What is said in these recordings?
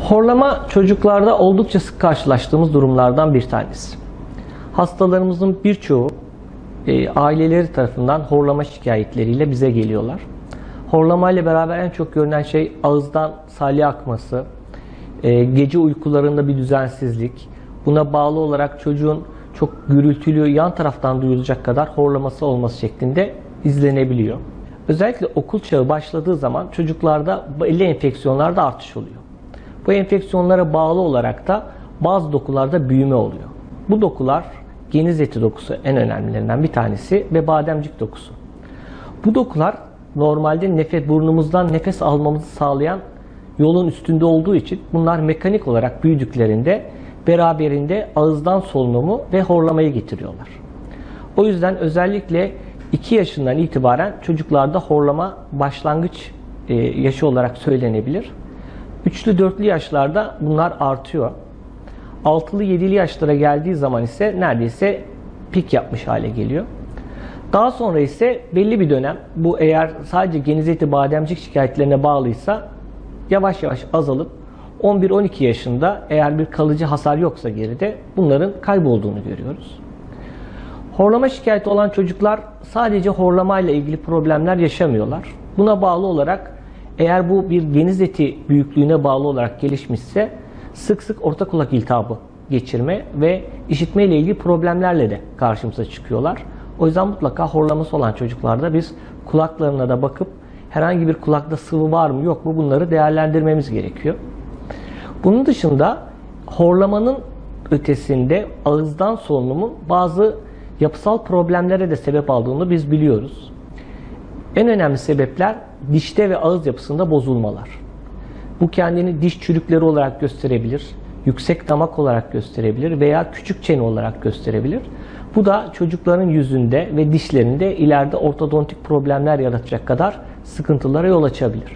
Horlama çocuklarda oldukça sık karşılaştığımız durumlardan bir tanesi. Hastalarımızın birçoğu aileleri tarafından horlama şikayetleriyle bize geliyorlar. Horlama ile beraber en çok görülen şey ağızdan salya akması, gece uykularında bir düzensizlik, buna bağlı olarak çocuğun çok gürültülü yan taraftan duyulacak kadar horlaması olması şeklinde izlenebiliyor. Özellikle okul çağı başladığı zaman çocuklarda belli enfeksiyonlarda artış oluyor. Bu enfeksiyonlara bağlı olarak da bazı dokularda büyüme oluyor. Bu dokular geniz eti dokusu en önemlilerinden bir tanesi ve bademcik dokusu. Bu dokular normalde burnumuzdan nefes almamızı sağlayan yolun üstünde olduğu için bunlar mekanik olarak büyüdüklerinde beraberinde ağızdan solunumu ve horlamayı getiriyorlar. O yüzden özellikle 2 yaşından itibaren çocuklarda horlama başlangıç yaşı olarak söylenebilir. 3'lü 4'lü yaşlarda bunlar artıyor. 6'lı 7'li yaşlara geldiği zaman ise neredeyse pik yapmış hale geliyor. Daha sonra ise belli bir dönem, bu eğer sadece geniz eti bademcik şikayetlerine bağlıysa yavaş yavaş azalıp 11-12 yaşında eğer bir kalıcı hasar yoksa geride bunların kaybolduğunu görüyoruz. Horlama şikayeti olan çocuklar sadece horlamayla ilgili problemler yaşamıyorlar. Buna bağlı olarak eğer bu bir geniz eti büyüklüğüne bağlı olarak gelişmişse sık sık orta kulak iltihabı geçirme ve işitme ile ilgili problemlerle de karşımıza çıkıyorlar. O yüzden mutlaka horlaması olan çocuklarda biz kulaklarına da bakıp herhangi bir kulakta sıvı var mı yok mu bunları değerlendirmemiz gerekiyor. Bunun dışında horlamanın ötesinde ağızdan solunumun bazı yapısal problemlere de sebep aldığını biz biliyoruz. En önemli sebepler dişte ve ağız yapısında bozulmalar. Bu kendini diş çürükleri olarak gösterebilir, yüksek damak olarak gösterebilir veya küçük çene olarak gösterebilir. Bu da çocukların yüzünde ve dişlerinde ileride ortodontik problemler yaratacak kadar sıkıntılara yol açabilir.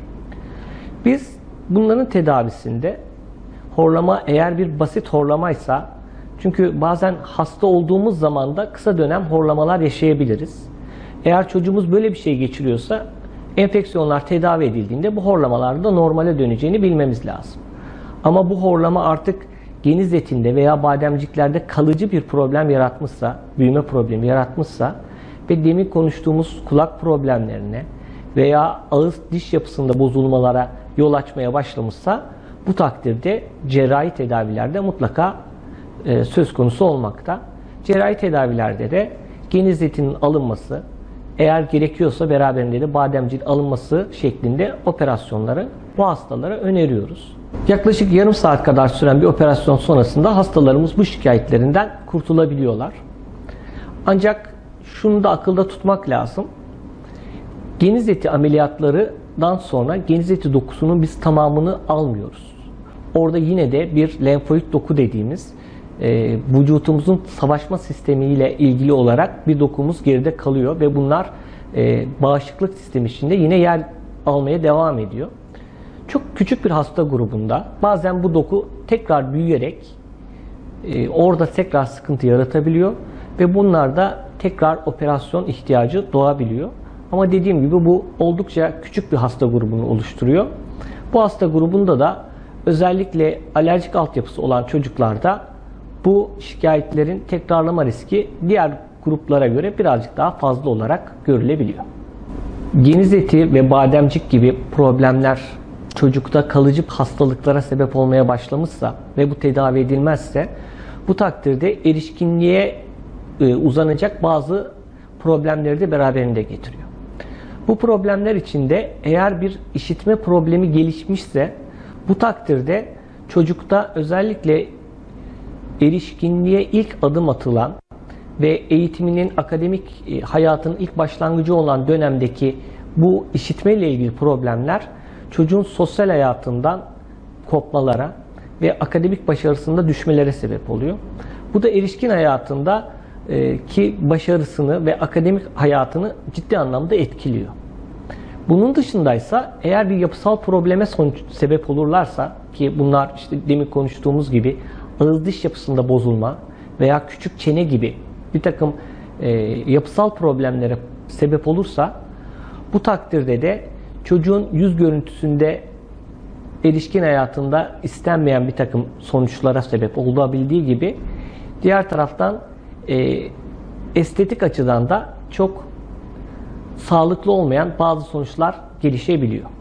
Biz bunların tedavisinde horlama eğer bir basit horlamaysa, çünkü bazen hasta olduğumuz zaman da kısa dönem horlamalar yaşayabiliriz. Eğer çocuğumuz böyle bir şey geçiriyorsa enfeksiyonlar tedavi edildiğinde bu horlamaların da normale döneceğini bilmemiz lazım. Ama bu horlama artık geniz etinde veya bademciklerde kalıcı bir problem yaratmışsa, büyüme problemi yaratmışsa ve demin konuştuğumuz kulak problemlerine veya ağız diş yapısında bozulmalara yol açmaya başlamışsa bu takdirde cerrahi tedavilerde mutlaka söz konusu olmakta. Cerrahi tedavilerde de geniz etinin alınması, eğer gerekiyorsa beraberinde de bademcik alınması şeklinde operasyonları bu hastalara öneriyoruz. Yaklaşık yarım saat kadar süren bir operasyon sonrasında hastalarımız bu şikayetlerinden kurtulabiliyorlar. Ancak şunu da akılda tutmak lazım. Geniz eti ameliyatlarından sonra geniz eti dokusunun biz tamamını almıyoruz. Orada yine de bir lenfoid doku dediğimiz vücutumuzun savaşma sistemiyle ilgili olarak bir dokumuz geride kalıyor ve bunlar bağışıklık sistemi içinde yine yer almaya devam ediyor. Çok küçük bir hasta grubunda bazen bu doku tekrar büyüyerek orada tekrar sıkıntı yaratabiliyor ve bunlarda tekrar operasyon ihtiyacı doğabiliyor. Ama dediğim gibi bu oldukça küçük bir hasta grubunu oluşturuyor. Bu hasta grubunda da özellikle alerjik altyapısı olan çocuklarda bu şikayetlerin tekrarlama riski diğer gruplara göre birazcık daha fazla olarak görülebiliyor. Geniz eti ve bademcik gibi problemler çocukta kalıcı hastalıklara sebep olmaya başlamışsa ve bu tedavi edilmezse bu takdirde erişkinliğe uzanacak bazı problemleri de beraberinde getiriyor. Bu problemler içinde eğer bir işitme problemi gelişmişse bu takdirde çocukta özellikle erişkinliğe ilk adım atılan ve eğitiminin akademik hayatının ilk başlangıcı olan dönemdeki bu işitme ile ilgili problemler çocuğun sosyal hayatından kopmalara ve akademik başarısında düşmelere sebep oluyor. Bu da erişkin hayatında ki başarısını ve akademik hayatını ciddi anlamda etkiliyor. Bunun dışındaysa eğer bir yapısal probleme sebep olurlarsa, ki bunlar işte demin konuştuğumuz gibi ağız diş yapısında bozulma veya küçük çene gibi bir takım yapısal problemlere sebep olursa bu takdirde de çocuğun yüz görüntüsünde erişkin hayatında istenmeyen bir takım sonuçlara sebep olabildiği gibi diğer taraftan estetik açıdan da çok sağlıklı olmayan bazı sonuçlar gelişebiliyor.